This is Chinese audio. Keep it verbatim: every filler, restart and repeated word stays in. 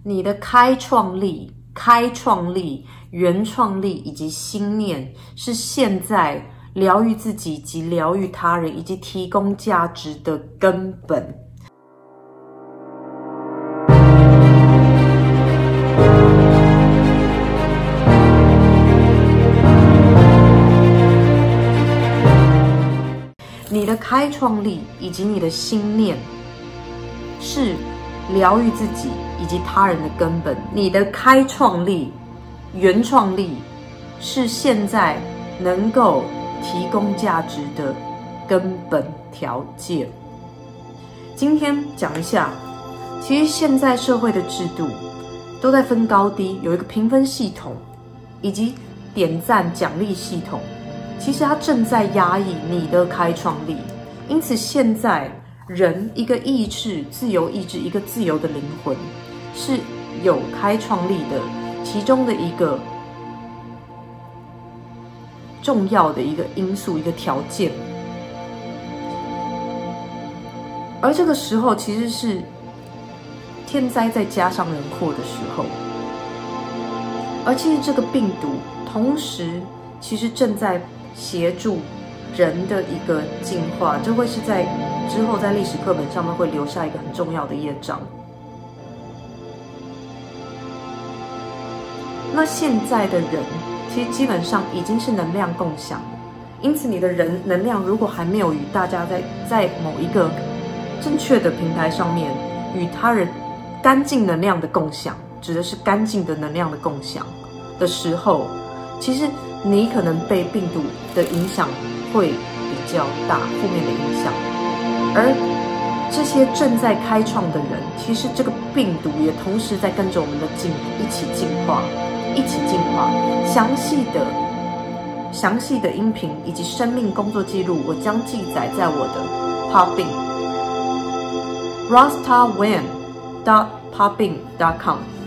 你的开创力、开创力、原创力以及心念，是现在疗愈自己及疗愈他人以及提供价值的根本。你的开创力以及你的心念是疗愈自己以及他人的根本。你的开创力、原创力是现在能够提供价值的根本条件。今天讲一下，其实现在社会的制度都在分高低，有一个评分系统以及点赞奖励系统。其实它正在压抑你的开创力，因此现在人一个意志、自由意志，一个自由的灵魂，是有开创力的其中的一个重要的一个因素、一个条件。而这个时候其实是天灾再加上人祸的时候，而其实这个病毒同时其实正在协助人的一个进化，这会是在之后在历史课本上面会留下一个很重要的页章。那现在的人其实基本上已经是能量共享，因此你的人能量如果还没有与大家在在某一个正确的平台上面与他人干净能量的共享，指的是干净的能量的共享的时候，其实你可能被病毒的影响会比较大，负面的影响。而这些正在开创的人，其实这个病毒也同时在跟着我们的进一起进化，一起进化。详细的详细的音频以及生命工作记录，我将记载在我的 Podbean rasta wen dot podbean dot com。